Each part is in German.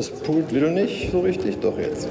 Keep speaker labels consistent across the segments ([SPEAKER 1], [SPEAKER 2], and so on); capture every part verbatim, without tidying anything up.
[SPEAKER 1] Das Pult will nicht so richtig, doch jetzt.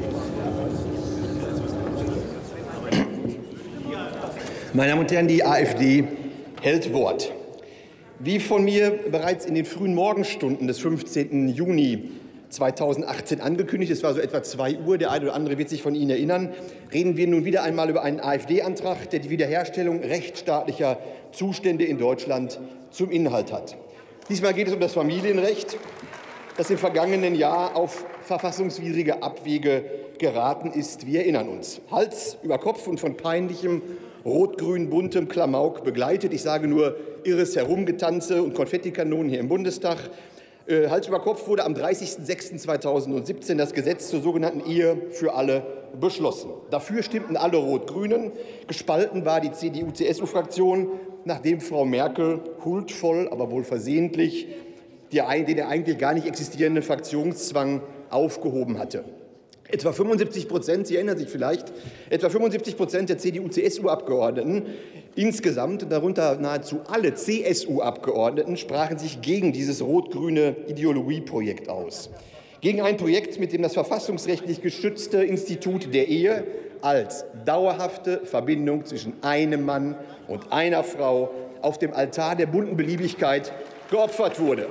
[SPEAKER 1] Meine Damen und Herren, die AfD hält Wort. Wie von mir bereits in den frühen Morgenstunden des fünfzehnten Juni zweitausendachtzehn angekündigt, es war so etwa zwei Uhr, der eine oder andere wird sich von Ihnen erinnern, reden wir nun wieder einmal über einen AfD-Antrag, der die Wiederherstellung rechtsstaatlicher Zustände in Deutschland zum Inhalt hat. Diesmal geht es um das Familienrecht, das im vergangenen Jahr auf verfassungswidrige Abwege geraten ist. Wir erinnern uns. Hals über Kopf und von peinlichem rot-grün-buntem Klamauk begleitet. Ich sage nur irres Herumgetanze und Konfettikanonen hier im Bundestag. Äh, Hals über Kopf wurde am dreißigsten sechsten zweitausendsiebzehn das Gesetz zur sogenannten Ehe für alle beschlossen. Dafür stimmten alle Rot-Grünen. Gespalten war die C D U C S U-Fraktion, nachdem Frau Merkel huldvoll, aber wohl versehentlich den eigentlich gar nicht existierenden Fraktionszwang aufgehoben hatte. Etwa fünfundsiebzig Prozent, Sie erinnern sich vielleicht, etwa fünfundsiebzig Prozent der C D U C S U-Abgeordneten insgesamt, darunter nahezu alle C S U-Abgeordneten, sprachen sich gegen dieses rot-grüne Ideologieprojekt aus. Gegen ein Projekt, mit dem das verfassungsrechtlich geschützte Institut der Ehe als dauerhafte Verbindung zwischen einem Mann und einer Frau auf dem Altar der bunten Beliebigkeit geopfert wurde.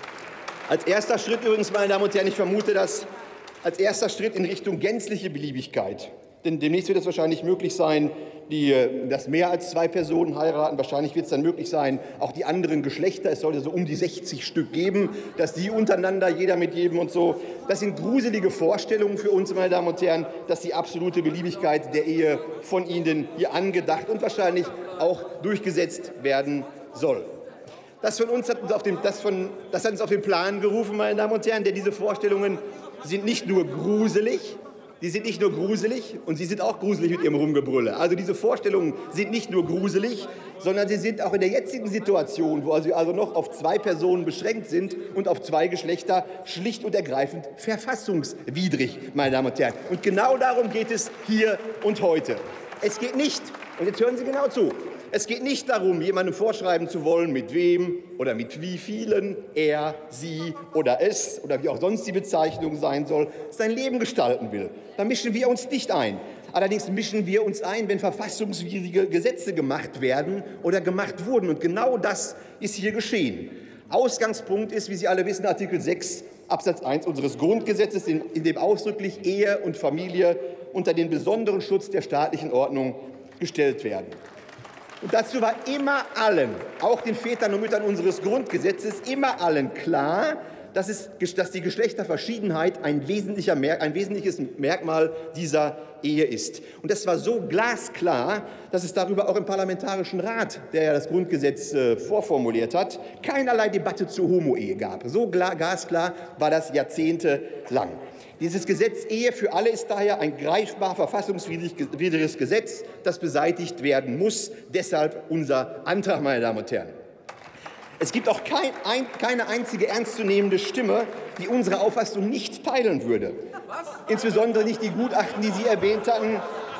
[SPEAKER 1] Als erster Schritt übrigens, meine Damen und Herren, ich vermute, dass als erster Schritt in Richtung gänzliche Beliebigkeit. Denn demnächst wird es wahrscheinlich möglich sein, die, dass mehr als zwei Personen heiraten. Wahrscheinlich wird es dann möglich sein, auch die anderen Geschlechter, es sollte so um die sechzig Stück geben, dass die untereinander, jeder mit jedem und so. Das sind gruselige Vorstellungen für uns, meine Damen und Herren, dass die absolute Beliebigkeit der Ehe von Ihnen hier angedacht und wahrscheinlich auch durchgesetzt werden soll. Das, von uns hat uns auf den, das, von, das hat uns auf den Plan gerufen, meine Damen und Herren, denn diese Vorstellungen sind nicht nur gruselig, die sind nicht nur gruselig und sie sind auch gruselig mit ihrem Rumgebrülle. Also diese Vorstellungen sind nicht nur gruselig, sondern sie sind auch in der jetzigen Situation, wo sie also noch auf zwei Personen beschränkt sind und auf zwei Geschlechter, schlicht und ergreifend verfassungswidrig, meine Damen und Herren. Und genau darum geht es hier und heute. Es geht nicht, und jetzt hören Sie genau zu, es geht nicht darum, jemandem vorschreiben zu wollen, mit wem oder mit wie vielen er, sie oder es oder wie auch sonst die Bezeichnung sein soll, sein Leben gestalten will. Da mischen wir uns nicht ein. Allerdings mischen wir uns ein, wenn verfassungswidrige Gesetze gemacht werden oder gemacht wurden. Und genau das ist hier geschehen. Ausgangspunkt ist, wie Sie alle wissen, Artikel sechs Absatz eins unseres Grundgesetzes, in, in dem ausdrücklich Ehe und Familie unter den besonderen Schutz der staatlichen Ordnung gestellt werden. Und dazu war immer allen, auch den Vätern und Müttern unseres Grundgesetzes, immer allen klar, dass, es, dass die Geschlechterverschiedenheit ein, wesentlicher, ein wesentliches Merkmal dieser Ehe ist. Und das war so glasklar, dass es darüber auch im Parlamentarischen Rat, der ja das Grundgesetz äh, vorformuliert hat, keinerlei Debatte zur Homo-Ehe gab. So glasklar war das jahrzehntelang. Dieses Gesetz Ehe für alle ist daher ein greifbar verfassungswidriges Gesetz, das beseitigt werden muss. Deshalb unser Antrag, meine Damen und Herren. Es gibt auch kein, ein, keine einzige ernstzunehmende Stimme, die unsere Auffassung nicht teilen würde. Insbesondere nicht die Gutachten, die Sie erwähnt hatten.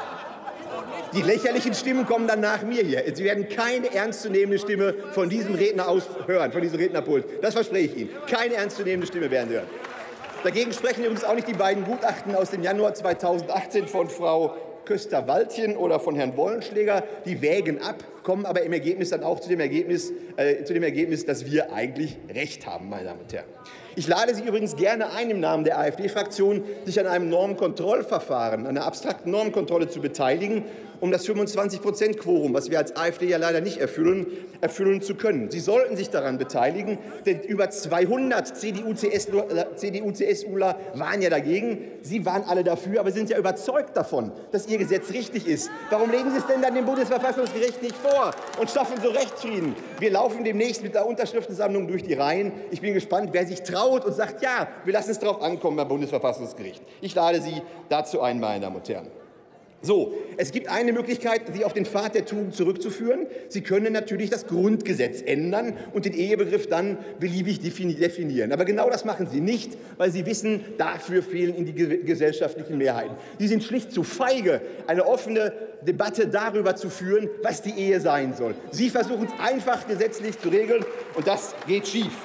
[SPEAKER 1] Die lächerlichen Stimmen kommen dann nach mir hier. Sie werden keine ernstzunehmende Stimme von diesem Redner aus hören, von diesem Rednerpult. Das verspreche ich Ihnen. Keine ernstzunehmende Stimme werden Sie hören. Dagegen sprechen übrigens auch nicht die beiden Gutachten aus dem Januar zweitausendachtzehn von Frau Köster-Waldchen oder von Herrn Wollenschläger. Die wägen ab, kommen aber im Ergebnis dann auch zu dem Ergebnis, äh, zu dem Ergebnis, dass wir eigentlich Recht haben, meine Damen und Herren. Ich lade Sie übrigens gerne ein, im Namen der AfD-Fraktion sich an einem Normkontrollverfahren, einer abstrakten Normkontrolle zu beteiligen, um das fünfundzwanzig Prozent Quorum, was wir als AfD ja leider nicht erfüllen, erfüllen zu können. Sie sollten sich daran beteiligen, denn über zweihundert C D U C S U ler waren ja dagegen. Sie waren alle dafür, aber sind ja überzeugt davon, dass Ihr Gesetz richtig ist. Warum legen Sie es denn dann dem Bundesverfassungsgericht nicht vor und schaffen so Rechtsfrieden? Wir laufen demnächst mit der Unterschriftensammlung durch die Reihen. Ich bin gespannt, wer sich traut und sagt, ja, wir lassen es darauf ankommen beim Bundesverfassungsgericht. Ich lade Sie dazu ein, meine Damen und Herren. So, es gibt eine Möglichkeit, Sie auf den Pfad der Tugend zurückzuführen. Sie können natürlich das Grundgesetz ändern und den Ehebegriff dann beliebig definieren. Aber genau das machen Sie nicht, weil Sie wissen, dafür fehlen Ihnen die gesellschaftlichen Mehrheiten. Sie sind schlicht zu feige, eine offene Debatte darüber zu führen, was die Ehe sein soll. Sie versuchen es einfach gesetzlich zu regeln, und das geht schief.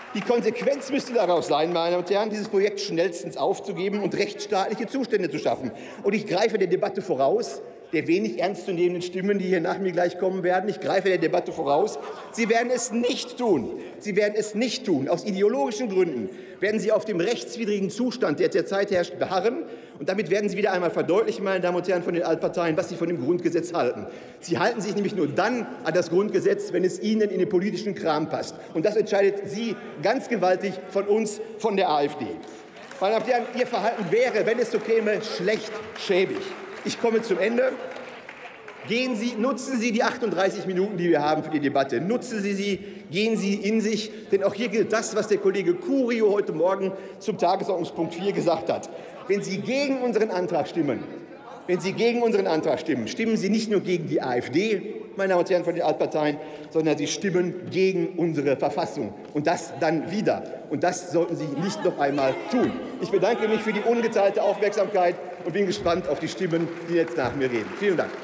[SPEAKER 1] Die Konsequenz müsste daraus sein, meine Damen und Herren, dieses Projekt schnellstens aufzugeben und rechtsstaatliche Zustände zu schaffen. Und ich greife der Debatte voraus, der wenig ernstzunehmenden Stimmen, die hier nach mir gleich kommen werden. Ich greife der Debatte voraus. Sie werden es nicht tun. Sie werden es nicht tun. Aus ideologischen Gründen werden Sie auf dem rechtswidrigen Zustand, der derzeit herrscht, beharren. Und damit werden Sie wieder einmal verdeutlichen, meine Damen und Herren von den Altparteien, was Sie von dem Grundgesetz halten. Sie halten sich nämlich nur dann an das Grundgesetz, wenn es Ihnen in den politischen Kram passt. Und das entscheidet Sie ganz gewaltig von uns, von der AfD. Meine Damen und Herren, Ihr Verhalten wäre, wenn es so käme, schlecht, schäbig. Ich komme zum Ende. Gehen Sie, nutzen Sie die achtunddreißig Minuten, die wir haben für die Debatte. Nutzen Sie sie, gehen Sie in sich, denn auch hier gilt das, was der Kollege Curio heute Morgen zum Tagesordnungspunkt vier gesagt hat. Wenn Sie gegen unseren Antrag stimmen, wenn Sie gegen unseren Antrag stimmen, stimmen Sie nicht nur gegen die AfD, meine Damen und Herren von den Altparteien, sondern Sie stimmen gegen unsere Verfassung. Und das dann wieder. Und das sollten Sie nicht noch einmal tun. Ich bedanke mich für die ungeteilte Aufmerksamkeit und bin gespannt auf die Stimmen, die jetzt nach mir reden. Vielen Dank.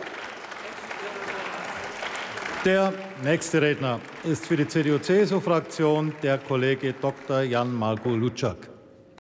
[SPEAKER 2] Der nächste Redner ist für die C D U C S U-Fraktion der Kollege Doktor Jan Marko Luczak.